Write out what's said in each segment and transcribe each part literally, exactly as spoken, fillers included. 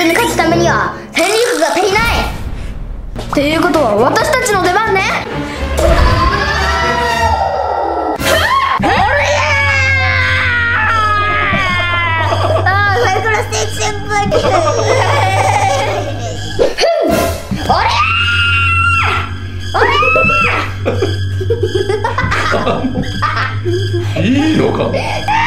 に勝つためには戦力が足りない。っていうことは私たちの出番ね。ああ、マイクロステーキ旋風におりゃいいのか。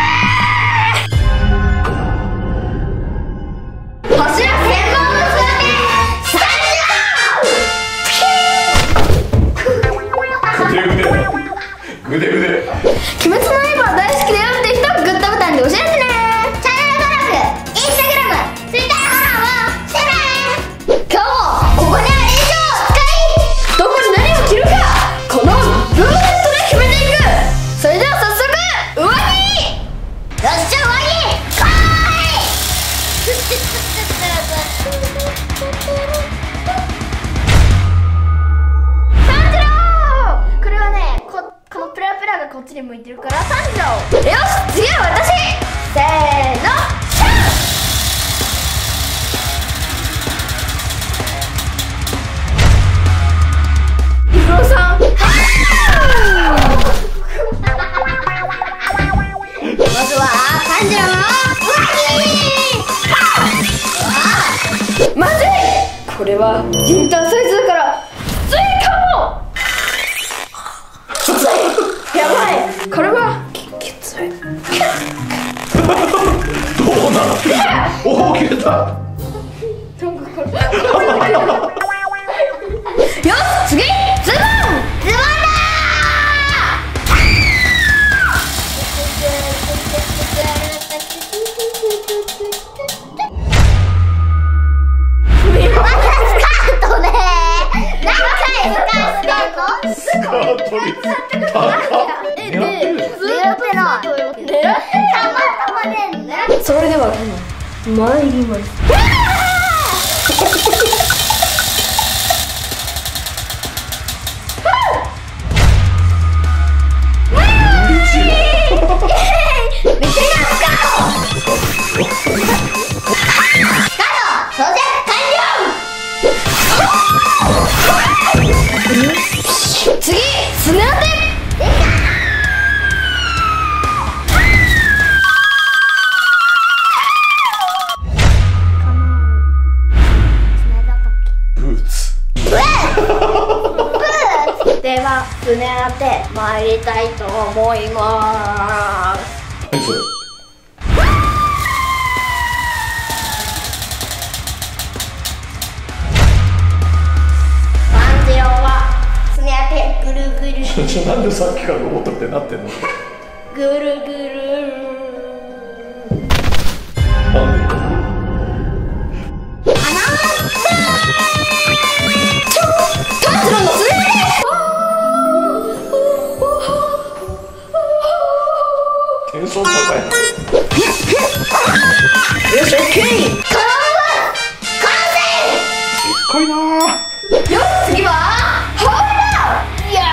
ぐでぐで。鬼滅の刃大好きだよって人はグッドボタンで教えてね。 チャンネル登録、インスタグラム、ツイッターフォローもしてね。今日もここにある衣装を使い、どこに何を着るかこのルーレットで決めていく。それでは早速上着。よっしゃ上着来い。炭治郎、これはね、ここのプラプラがこっちに向いてるから炭治郎。よし、次は私。せーの、シャン。イクロさん、まずは炭治郎の上着。まずい、これはインターサイズだからきついかも。やばい、これはききつい。 どうなの。おお、切れた。 よし、次、ズボン。ズボンだスカートね。高っ。え、で、狙ってない。狙ってたまたまね。それでは参ります。次、スネアテ。 ブーツ。 ブーツ。ではスネアテ参りたいと思います。 何それ。ぐるぐる。なんでさっきからロボットみたいになってんの。 ぐるぐる。 なんで。 あなた。ちょ、炭治郎のスネテンション高いな。 よし、オッケー。完成。 でっかいな。 よし、次は。いや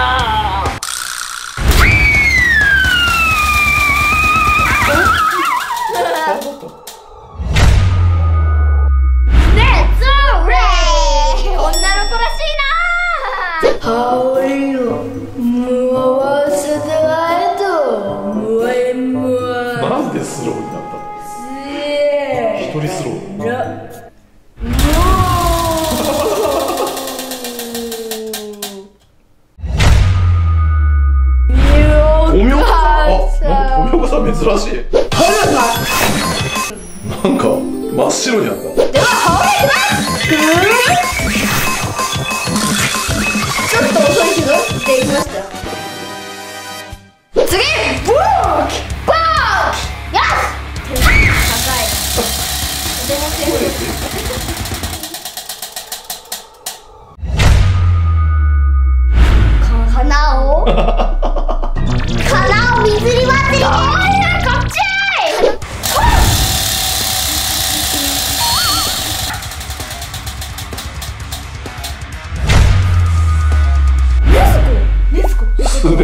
レッツレイ。女の子らしいな。羽織をむわわせてあえとむわえむわ。 なんでスローになったの。一人スロー。富岡さん、あ、なんか富岡さん珍しい。なんか真っ白になった。 では羽織いきます。ちょっと遅いけどできました。次、ブロックブロック。よし。高い。とても強い。花を花を水に割っていけ。こっち。 素手。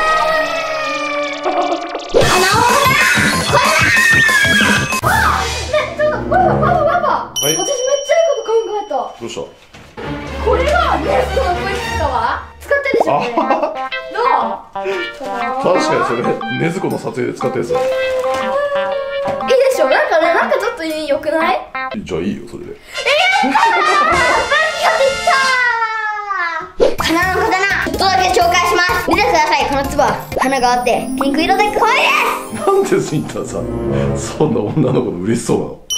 花をこれだ。 とどうしたこれがネストのクイックは使ってるでしょこれどう確かにそれ禰豆子の撮影で使ったやつだ。 いいでしょ。なんかね、なんかちょっと良くない？ じゃあいいよそれで。 花の刀ちょっとだけ紹介します。見てください、このつば花があってピンク色で可愛いです。 なんでスインターさそんな女の子の嬉しそうなの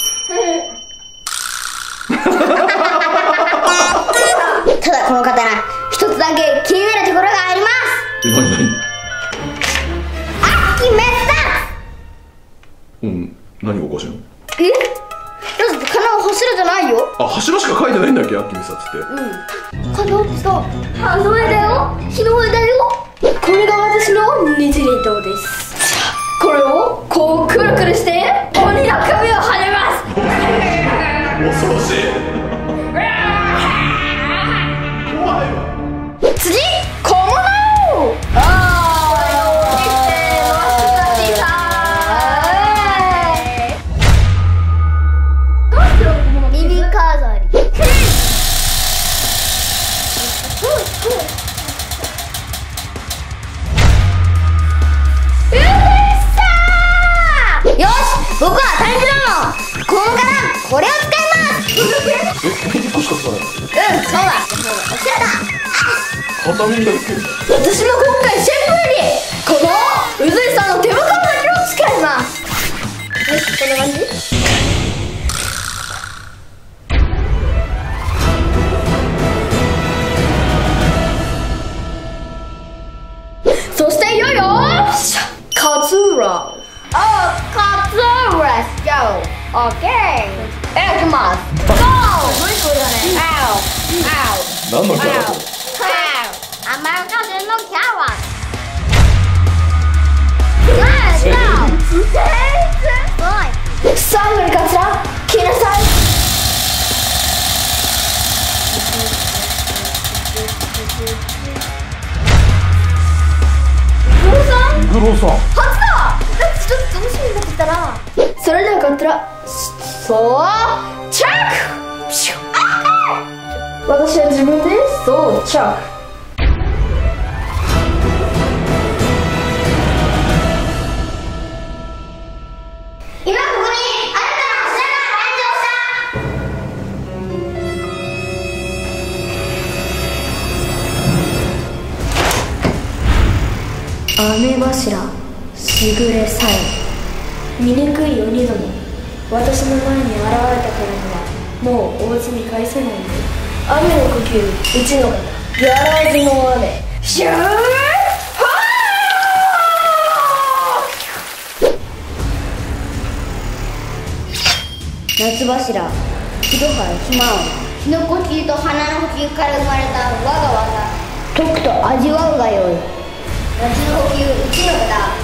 ただこの刀一つだけ気になるところがあります。 え、なになに秋滅うん何がおかしいの。 断。えだって花は柱じゃないよ。 あ、柱しか書いてないんだっけ、アッキーミサってって花をつと葉の絵だよ。日の絵だよ。これが私の日輪刀です。これをこうくるくるして鬼の首をはねます。 恐ろしい怖いわ。 次、小物あー耳飾り。よし、僕は炭治郎のこの刀これを使います。 え、これいっこしか使わないの。 うん、そうだ。おしゃれだ。 片耳だけつけるんだ。 私も今回シェフよりこのうずいさんの手袋だけを使います。よし、こんな感じ。そしていよいよ勝浦お、カツオレスゴー。オッケー。え、行きます。ゴー。 すごい声だね。 青。青。 何のキャラそれ。 アメリカ人のキャラ。ナイス。すごい。 最後にカツラ来なさい。グロさんグロさん。 初だ。なんかちょっと楽しみになってきたな。それではカツラそうチャック。シュッ私は自分でそうチャック。 今ここに新たな柱が誕生した。 雨柱しぐれさえ醜い鬼ども、私の前に現れたからにはもうお家に返せないよ。雨の呼吸うちの方やらずの雨シュー夏柱、木戸原ひまわり、火の呼吸と花の呼吸から生まれた我が技、解くと味わうがよい。夏の呼吸うちの方